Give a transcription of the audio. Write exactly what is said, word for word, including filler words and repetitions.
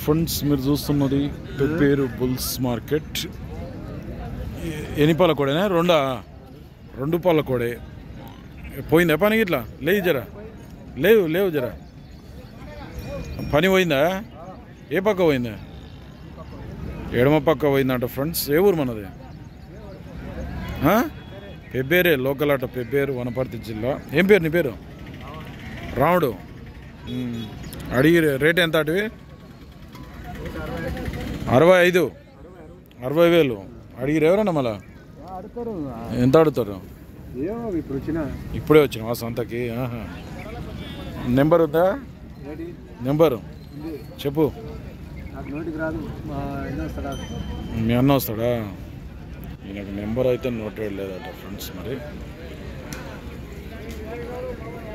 Friends మీరు చూస్తున్నది Pebbair bulls market. ఎన్ని పాల కోడేనా? రెండా? రెండు పాల కోడే. పోయిందా పనికి? ఇట్లా లేవు జరా, లేవు లేవు జరా. పని పోయిందా? ఏ పక్క పోయిందా? ఎడమ పక్క పోయిందంట ఫ్రెండ్స్. ఏ ఊరు మనది? పెబ్బేరే, లోకల్ అట పెబ్బేరు, వనపర్తి జిల్లా. ఏం పేరు నీ పేరు? రాముడు. అడిగి రేట్ ఎంత అటువి? అరవై ఐదు అరవై వేలు అడిగిరు. ఎవరన్నా మళ్ళా ఎంత అడుగుతారు? ఇప్పుడే వచ్చిన సంతకి. నెంబర్ ఉందా? నెంబరు చెప్పు. మీ అన్న వస్తాడా? ఈయనకు నెంబర్ అయితే నోట్ లేదట ఫ్రెండ్స్. మరి